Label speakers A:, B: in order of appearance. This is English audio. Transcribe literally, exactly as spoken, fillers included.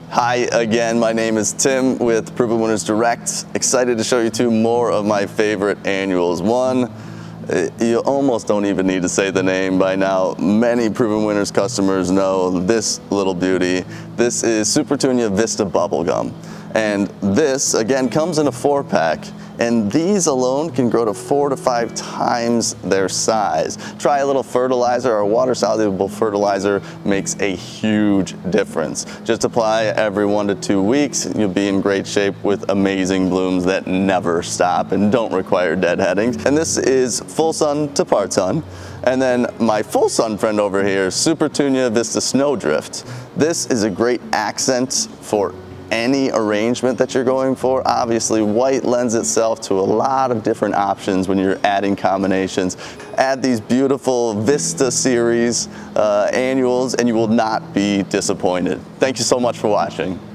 A: Hi again, my name is Tim with Proven Winners Direct. Excited to show you two more of my favorite annuals. One, you almost don't even need to say the name by now. Many Proven Winners customers know this little beauty. This is Supertunia Vista Bubblegum. And this, again, comes in a four pack. And these alone can grow to four to five times their size. Try a little fertilizer. Our water-soluble fertilizer makes a huge difference. Just apply every one to two weeks. You'll be in great shape with amazing blooms that never stop and don't require deadheading. And this is full sun to part sun. And then my full sun friend over here, Supertunia Vista Snowdrift. This is a great accent for any arrangement that you're going for. Obviously, white lends itself to a lot of different options when you're adding combinations. Add these beautiful Vista series uh, annuals and you will not be disappointed. Thank you so much for watching.